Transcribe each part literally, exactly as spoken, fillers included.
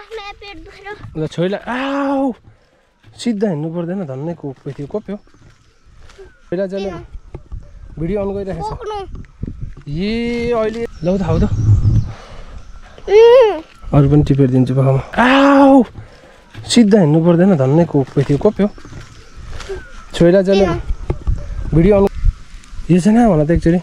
ल छोइला आऊ सिधा हिँड्नु पर्दैन धन्नै कोप्यो थियो कोप्यो पहिला जले भिडियो अन गरिरहेको छ ए अहिले लौ त आऊ त अरु पनि टिपेर दिन्छु बाबा आऊ सिधा हिँड्नु पर्दैन धन्नै कोप्यो थियो कोप्यो छोइला जले भिडियो अन योजना भन त एकचोटि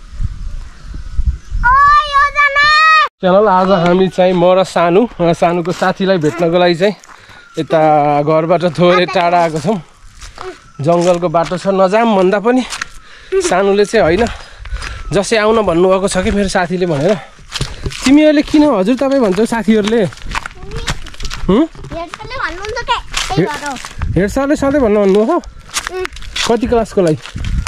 च्यानल आज हामी चाहिँ म र सानु सानुको साथीलाई भेट्नको लागि चाहिँ यता घरबाट थोरै टाढा आएको छौँ जङ्गलको बाटो छ नजाम भन्दा पनि सानुले चाहिँ होइन जसै आउन भन्नुभएको छ कि मेरो साथीले भनेर तिमीहरूले किन हजुर तपाईँ भन्छौ साथीहरूले हेड सरले सधैँ भन्नु भन्नुभयो कति क्लासको लागि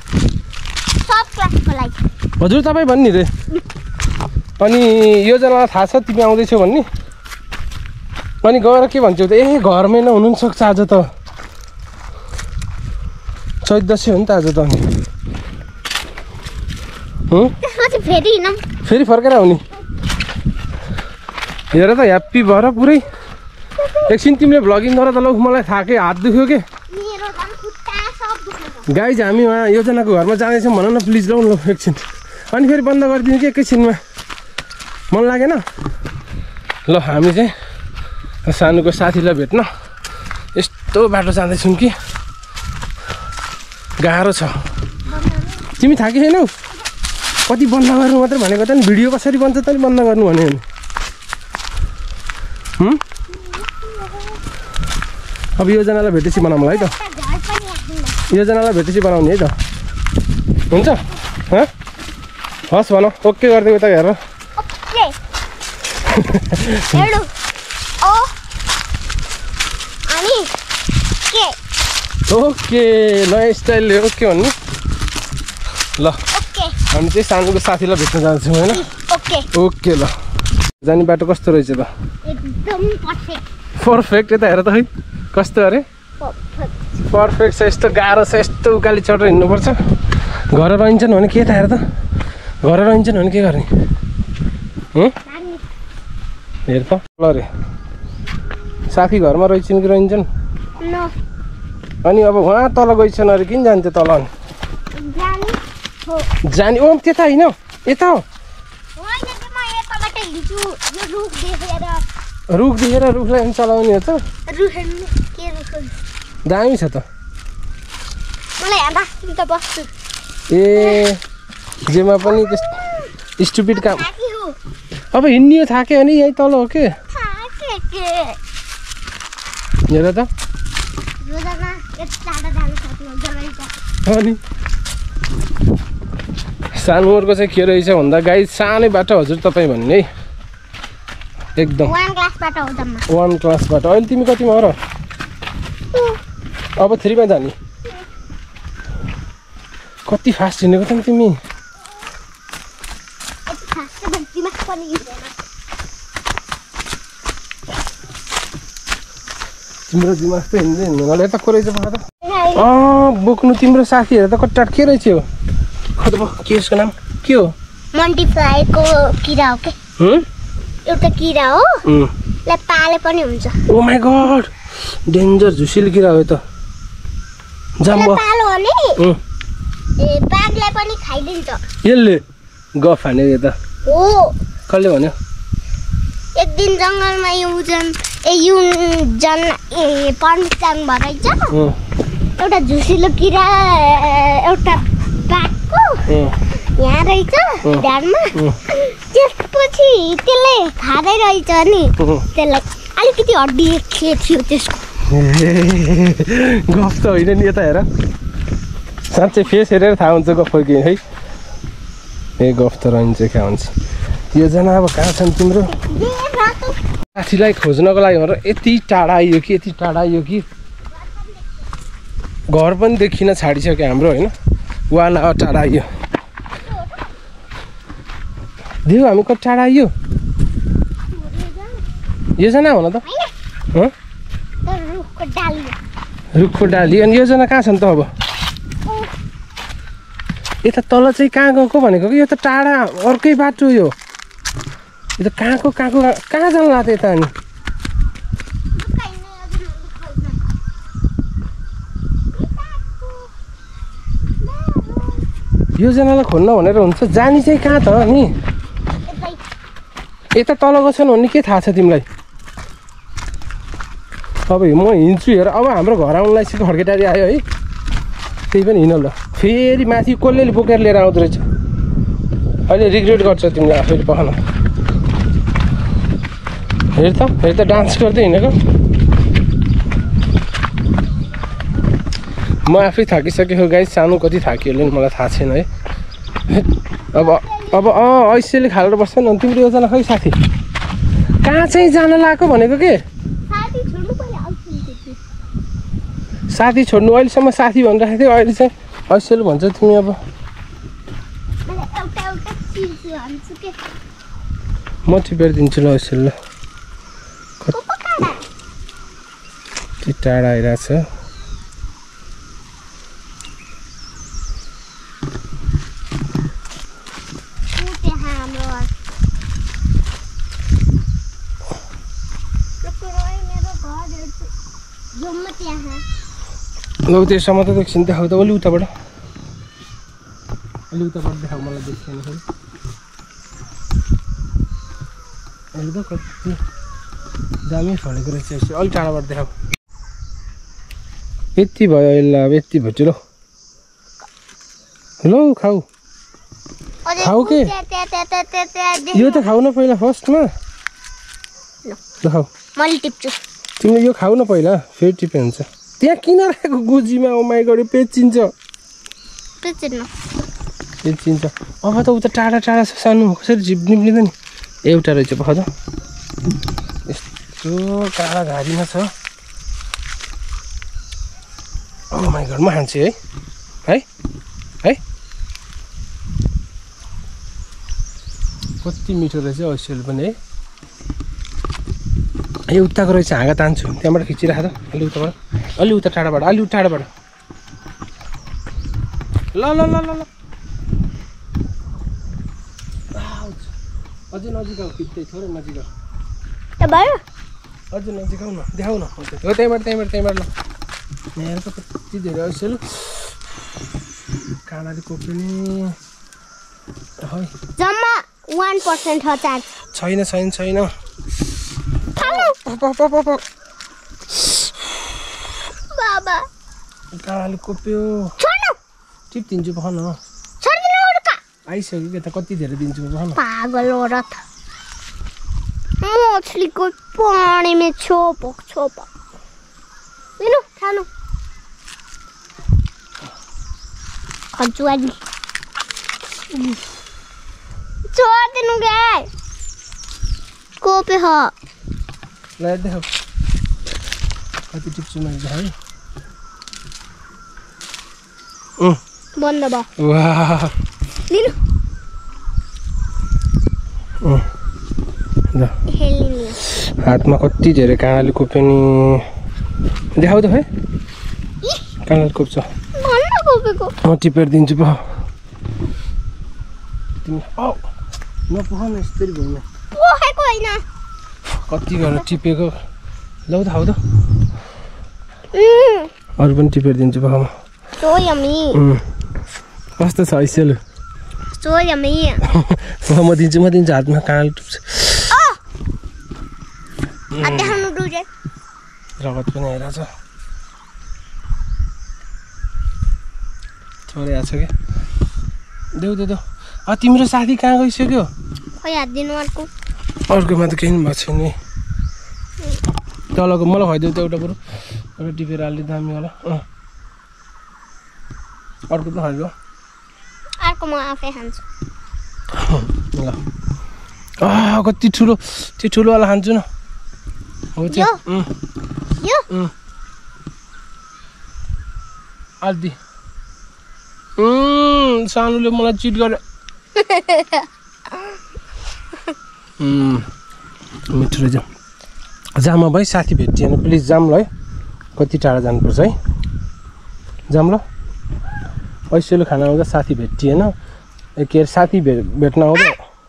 हजुर तपाईँ भन्ने रे अनि योजनालाई थाहा छ तिमी आउँदैछौ भन्ने अनि गएर के भन्छौ त ए घरमै नै हुनुहुन्छ आज त चैत दसैँ हो नि त आज त अनि फेरि फर्केर आउने हेर त ह्याप्पी भएर पुरै एकछिन तिमीले भ्लगिङ गर त लौ मलाई थाकै हात दुख्यो के गाइज हामी उहाँ योजनाको घरमा जाँदैछौँ भन न प्लिज लौ ल एकछिन अनि फेरि बन्द गरिदिनु कि एकैछिनमा मन लागेन ल हामी चाहिँ सानुको साथीलाई भेट्न यस्तो बाटो जाँदैछौँ कि गाह्रो छ तिमी थाकी छैनौ कति बन्द गर्नु मात्रै भनेको त नि भिडियो कसरी बन्छ त नि बन्द गर्नु भन्यो भने अब योजनालाई भेटेपछि बनाउँला है त योजनालाई भेटेपछि बनाउने है त हुन्छ हस् भन ओके गरिदिएको त हेर ओके नयाँ स्टाइलले ओके भन्नु ल हामी चाहिँ सानुको साथीलाई भेट्न जान्छौँ होइन ओके ल जाने बाटो कस्तो रहेछ त पर्फेक्ट यता हेर त खै कस्तो अरे पर्फेक्ट छ यस्तो गाह्रो छ यस्तो उकाली चढेर हिँड्नुपर्छ घर रहन्छन् भने के त हेर त घर रहन्छन् भने के गर्ने हेर त ल रे साथी घरमा रहेछन् कि रहन्छन् अनि अब उहाँ तल गइछन् अरे किन जान्छ तल अनि जाने ओ त्यता होइन यता हो रुख देखेर रुखलाई पनि चलाउने हो त दामी छ त ए जेमा पनि त्यस्तो स्टुपिड काम अब हिँड्ने हो थाक्यो भने यहीँ तल हो के हेर त अनि सानुहरूको चाहिँ के रहेछ भन्दा गाई सानै बाटो हजुर तपाईँ भन्ने है एकदम वान क्लासबाट अहिले तिमी कतिमा हो र अब थ्रीमा जाने कति फास्ट हिँडेको त नि तिमी तिम्रो दिमाग त हिँड्दै हिँड्नु होला यता को रहेछ पख त अँ बोक्नु तिम्रो साथीहरू त कट्टा के रहेछ हो के यसको नाम के हो मल्टिप्लायरको किरा हो के एउटा किरा हो ले पाले पनि हुन्छ ओ माय गॉड डेन्जर झुसिल किरा हो त जम्बो पालो हो नि ए बाघलाई पनि खाइदिन्छ यसले गफ हाने यो त हो कसले भन्यो एक दिन जंगलमा युजन ए युन जन ए पर्मिसन भराइछ एउटा झुसिलो किरा एउटा बाघको यहाँ रहेछ ध्यानमा त्यसपछि त्यसले खाँदै रहेछ नि त्यसलाई अलिकति हड्डी के थियो त्यसको गफ त होइन नि यता हेर साँच्चै फेस हेरेर थाहा हुन्छ गफ कि है ए गफ त रहन्छ क्या हुन्छ योजना अब कहाँ छन् तिम्रो साथीलाई खोज्नको लागि भनेर यति टाढा आइयो कि यति टाढा आइयो कि घर पनि देखिन छाडिसक्यो हाम्रो होइन वान आवर टाढा आइयो देऊ हामी कति टाढा आइयो योजना भन त रुखको डाली अनि योजना कहाँ छन् त अब यता तल चाहिँ कहाँ गएको भनेको कि यो त टाढा अर्कै बाटो यो यो त कहाँको कहाँको कहाँ जानु लाग्यो यता अनि योजनालाई खोल्न भनेर हुन्छ जानी चाहिँ कहाँ त नि यता तल गएछन् भन्ने के थाहा छ तिमीलाई अब म हिँड्छु हेर अब हाम्रो घर आउनुलाई सिधै खड्केटारी आयो है त्यही पनि हिँड ल फेरि माथि कसले बोकेर लिएर आउँदो रहेछ अहिले रिग्रेट गर्छ तिमीलाई आफैले पखान हेर त हेर त डान्स गर्दै हिँडेको म आफै थाकिसकेको गाई सानो कति थाकियो होला नि मलाई थाहा छैन है अब अब अँ ऐसेले खालेर बस्छ नि तिम्रो योजना खै साथी कहाँ चाहिँ जान लागेको भनेको के साथी छोड्नु अहिलेसम्म साथी भनिराखेको थियो अहिले चाहिँ ऐसेले भन्छ तिमी अब म टिपेर दिन्छु ल ऐसेले ल कति टाढा आइरहेको छ ल त्यससम्म त एकछिन देखाउ त अलि उताबाट अलि उताबाट देखाउ मलाई देखिएन फेरि अहिले त कति दामी फलेको रहेछ यसो अलिक टाढाबाट देखाउ यति भयो अहिले अब यति भयो ल ल खाऊ खाऊ के यो त खाऊ न पहिला फर्स्टमा ल खाऊ मैले टिप्छु तिमीले यो खाऊ न पहिला फेरि टिपे हुन्छ त्यहाँ किन राखेको गोजीमा उमाइ गऱ्यो पेचिन्छ पेचिन्छ अब त उता टाढा टाढा छ सानो कसरी झिप निक्लिँदैन नि एउटा रहेछ पख त यस्तो टाढा घारीमा छ उमाइ घर म खान्छु है है है कति मिठो रहेछ ऐसेल पनि है ए उताको रहेछ हाँगा तान्छु त्यहाँबाट खिचिराख त अलि उताबाट अलि उता टाढाबाट अलि टाढाबाट ल ल ल ल ल अझै नजिक आऊ खिच्दै थोरै नजिक आऊ अझै नजिक आऊ न देखाउ न हो त्यहीँबाट त्यहीँबाट त्यहीँबाट ल यहाँ त कति धेरै ऐसेल काँडाले कोप्ने है जम्मा वान पर्सेन्ट छ चार्ज छैन छैन छैन बाबा काँडाले कोप्यो टिप दिन्छु भन आइसक्यो त कति धेरै दिन्छु भन पागल औरत मछली को पानी में छोपक छोपक लिनु खानु खजुआली छोड़ दिनु गए कोपे हो ल देखो कति टिप्छु मैले है अँ बन्द भयो वाह लिनु अँ ल हातमा कति धेरै काँडाले कोप्यो नि देखाउ त है काँडाले कोप्छ भन्न कोपेको म टिपेर दिन्छु पो तिमी औ नपोख न यसरी भएन पोखेको होइन कति गरेर टिपेको लौ त खाऊ त अरू पनि टिपेर दिन्छु पो म सो यम्मी कस्तो छ ऐसेल सो यम्मी म दिन्छु म दिन्छु हातमा काँडाले टुप्छ देखाउनु दुजे रगत पनि आइरहेछ थोरै आएको छ क्या देऊ देऊ देऊ अँ तिम्रो साथी कहाँ गइसक्यो खोइ हात दिनु अर्को अर्कोमा त केही पनि भएको छैन नि तलको मलाई खुवाइदेऊ त एउटा बरु एउटा टिपेर हाल्ने दामी होला अँ अर्को त खुवाइदेऊ अर्को म आफै खान्छु ल अँ कति ठुलो त्यो ठुलोवाला खान्छु न हो त्यो यो आदि सानोले मलाई चिट गर्यो मिठो रहेछ जाम भाइ साथी भेटिएन प्लिज जाम ल है कति टाढा जानुपर्छ है जाम ल ऐसेलो खाना आउँदा साथी भेटिएन ए के अरे साथी भे भेट्न आउँदा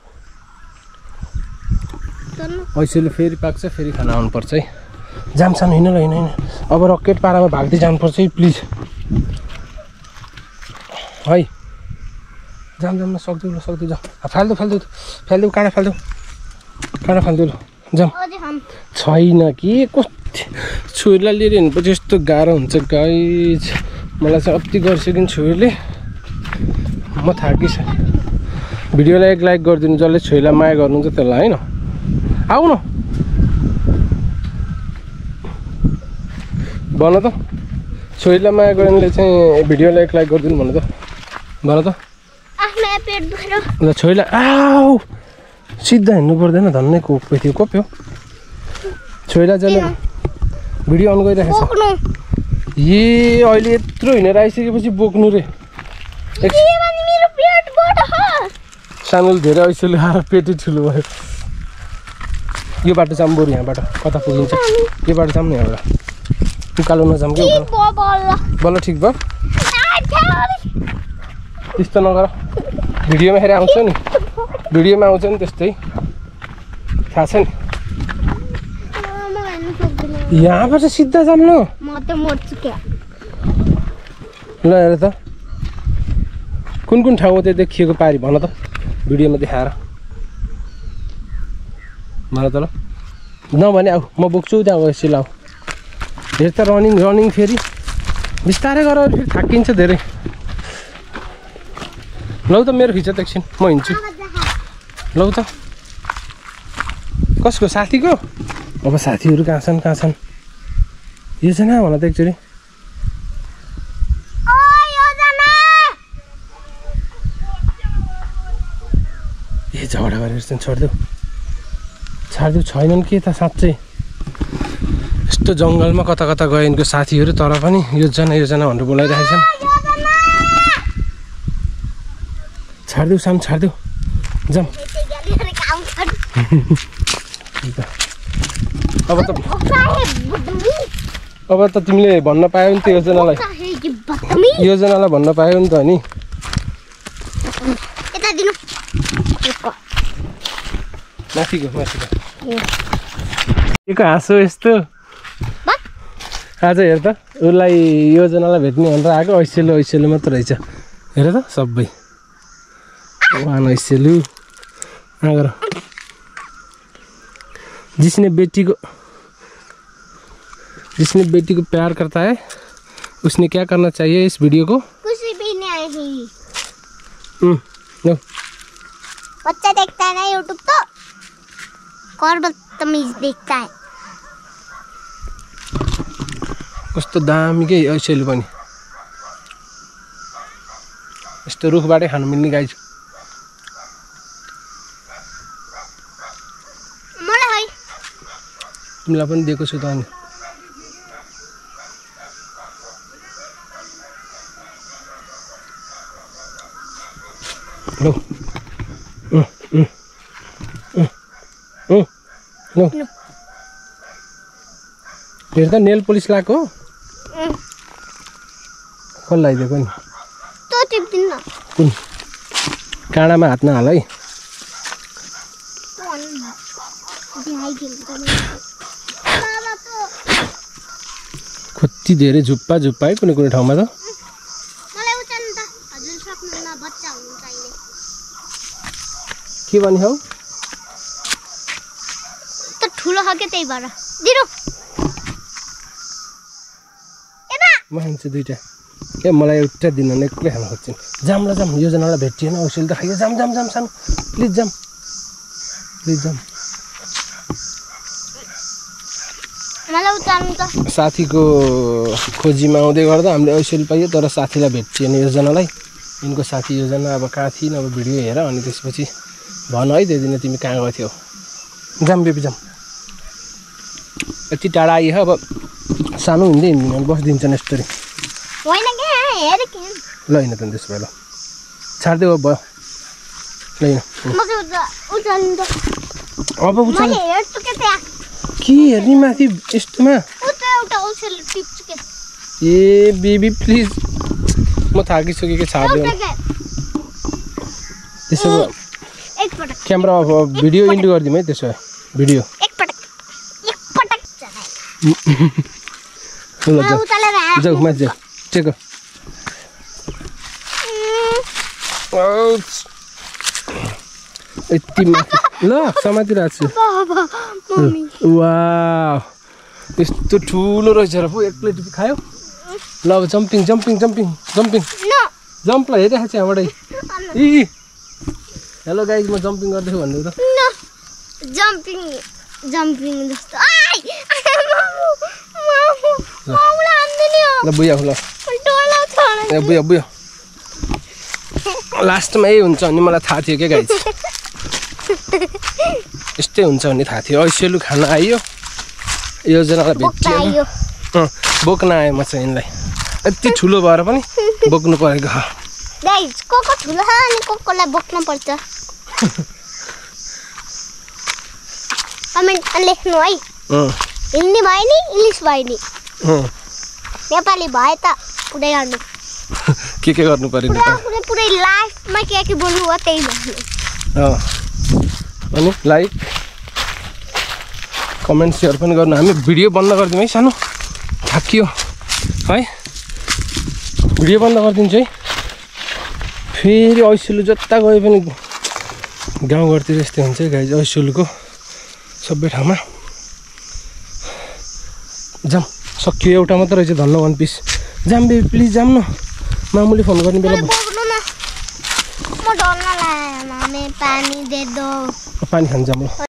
ऐसेलो फेरि पाक्छ फेरि खाना आउनुपर्छ है जाम सानो हिँड ल हिँड हिँड अब रकेट पारामा भाग्दै जानुपर्छ है प्लिज है जाम जाम न सक्दै ल सक्दै जाऊ फाल्दो फाल्दो फाल्दो काँडा फाल्दो काँडा फाल्दो ल जाम छैन कि कति छुरीलाई लिएर हिँड्नुपर्छ यस्तो गाह्रो हुन्छ गाइज मलाई चाहिँ अति गरिसकिन् छुरीले म थाकिसकेँ भिडियोलाई एक लाइक गरिदिनु जसले छुरीलाई माया गर्नुहुन्छ त्यसलाई होइन आऊ न भन त छोरीलाई माया गर्नेले चाहिँ भिडियोलाई एक लाइक गरिदिनु भन त भन त ल छोरीलाई आऊ सिधा हिँड्नु पर्दैन धन्नै कोप्यो थियो कोप्यो छोरीलाई जसले भिडियो अन गरिराखेको छ ए अहिले यत्रो हिँडेर आइसकेपछि बोक्नु रे सानोले धेरै ऐसोले आएर पेटै ठुलो भयो यो बाटो जाऊँ बरु यहाँबाट कता पुगिन्छ यो बाटो जाऊँ न यहाँबाट उकालो नजाऊँ कि बल्ल ठिक भयो त्यस्तो नगर भिडियोमा हेरेर आउँछ नि भिडियोमा आउँछ नि त्यस्तै थाहा छ नि यहाँबाट सिधा जाऊँ न ल हेर त कुन कुन ठाउँमा चाहिँ देखिएको पारी भन त भिडियोमा देखाएर भन त ल नभने आऊ म बोक्छु त्यहाँ गएपछि ल आऊ हेर त रनिङ रनिङ फेरि बिस्तारै गर फेरि थाकिन्छ धेरै लौ त मेरो खिच त एकछिन म हिँड्छु लौ त कसको साथीको अब साथीहरू कहाँ छन् कहाँ छन् योजना भन त एकचोटि ए झगडा गरेर चाहिँ छोडिदेऊ छाडिदेऊ छैनन् के त साँच्चै यस्तो जङ्गलमा कता कता गयो यिनको साथीहरू तर पनि योजना योजना भनेर बोलाइरहेको छन् छाडिदेऊ साम छाडिदेऊ जाम अब त अब त तिमीले भन्न पायौ नि त्यो योजनालाई योजनालाई भन्न पायौ नि त नि माथिको माथिको के हाँसो यस्तो आज हेर त उसलाई योजनालाई भेट्ने भनेर आएको ऐसेलु ऐसेलु मात्र रहेछ हेर त सबै वान ऐसेलु आगर जिसने बेटी को जिसने बेटी को प्यार करता है उसने क्या करना चाहिए इस वीडियो को कुछ भी नहीं हम्म लो बच्चा देखता है ना यूट्यूब तो और बदतमीज देखता है कस्तो दामीकै ऐसेलु पनि यस्तो रुखबाटै खानु मिल्ने गाई छ मलाई तिमीलाई पनि दिएको छु त अनि लो अँ अँ अँ अँ लो हेर त नेल पोलिस लगाएको कसले लगाइदिएको नि तो टिप्दिन कुन काँडामा हात नहाल है कति धेरै झुप्पा झुप्पा है कुनै कुनै ठाउँमा त के भने हौ त ठुलो हके त्यही भएर दिनु म खान्छु दुईटा ए मलाई एउटा दिन नै एक्लै खान खोज्छु जाम ल जाम योजनालाई भेटिएन औषधि त खाइयो जाम जाम जाम सानो प्लिज जाम प्लिज जाम मलाई उचाल्नु त साथीको खोजीमा आउँदै गर्दा हामीले औषधि पाइयो तर साथीलाई भेटिएन योजनालाई यिनको साथी योजना अब कहाँ थिइन अब भिडियो हेर अनि त्यसपछि भन है त्यो दिन तिमी कहाँ गएको थियौ जाम बेबी जाम यति टाढा आइयो अब सानो हिँड्दै हिँड्दैन बसिदिन्छन् यस्तरी होइन के हेर के ल हिँड त त्यसो भए ल छाडिदेऊ अब भयो ल हिँड म उचाल्नु त अब उचाल मैले हेर्छु के त्यहाँ के हेर्ने माथि यस्तोमा उता एउटा औषधि टिप्छु के ए बेबी प्लिज म थाकिसकेँ कि छाडिदेऊ त्यसो भए एकपटक क्यामेरा भिडियो इन्ड गरिदिउँ है त्यसो भए भिडियो एकपटक एकपटक ल जाऊ जाऊ माथि जाऊ चेक यति माथि ल समातिरहेको छु वाह यस्तो ठुलो रहेछ र पो एक प्लेट खायो ल अब jumping jumping jumping jumping jump ल हेरिरहेको छु यहाँबाटै इ हेलो गाइज म जम्पिङ गर्दैछु भन्नु त जम्पिङ जम्पिङ जस्तो आइ मामुला आन्दिनी हो ल बुया ल डोला छोड ए बुया बुया लास्टमा यही हुन्छ भने मलाई थाहा थियो क्या गाइज यस्तै हुन्छ भने थाहा थियो ऐसेलु खाना आइयो योजनालाई भेटियो बोक्न आएँ म चाहिँ यिनलाई यति ठुलो भएर पनि बोक्नु परेको गाइज को को ठुलो छ अनि को कोलाई बोक्न पर्छ कमेन्ट लेख्नु है हिन्दी भयो नि इङ्ग्लिस भयो नि नेपाली भए त पुरै गर्नु के के गर्नु पर्यो पुरै पुरै लाइफमा के के बोल्नु हो त्यही भन्नु अनि लाइक कमेन्ट सेयर पनि गर्नु हामी भिडियो बन्द गरिदिउँ है सानो थाकियो है भिडियो बन्द गरिदिन्छु है फेरि ऐसुलु जता गए पनि गाउँघरतिर यस्तै हुन्छ है गाइज ऐसुलुको सबै ठाउँमा जाम सकियो एउटा मात्र रहेछ धन्न वान पिस जाम बेबी प्लिज जाम न मामुली फोन गर्ने बेला म डर लाग्यो मामे पानी दे दो पानी खान जाम ल